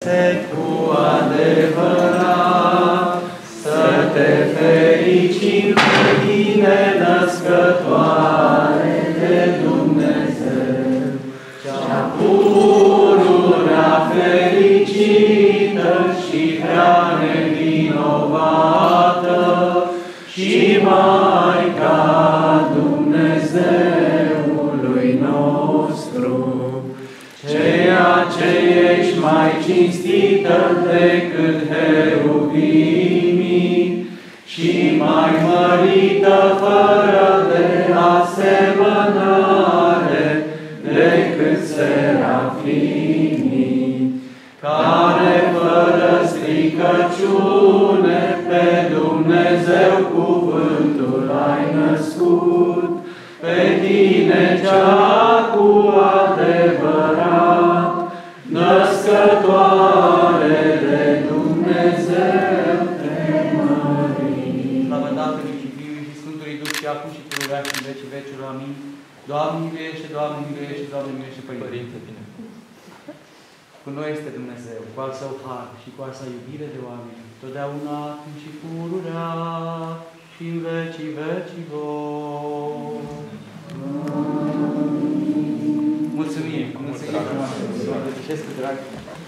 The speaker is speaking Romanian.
cu adevărat, să te fericim pe tine, născătoare de Dumnezeu, cea pururea fericită și prea nevinovată și Maica Dumnezeului nostru, ceea ce ești mai cinstită decât heruvimii și mai mărită fără de asemănare decât serafimii, care fără stricăciune pe Dumnezeu cuvântul ai născut, pe tine cea cu adevărat, născătoare de Dumnezeu te mărim. Slavă Tatălui și Fiului și Sfântului Duh și acum și pururea și în vecii vecilor. Amin. Doamne miluiește, Doamne miluiește, Doamne miluiește, Părinte. Cu noi este Dumnezeu, cu al Său har și cu al Său iubire de oameni, totdeauna, acum și pururea și în vecii vecilor. Mulțumim! Mulțumim! Mulțumim! Mulțumim!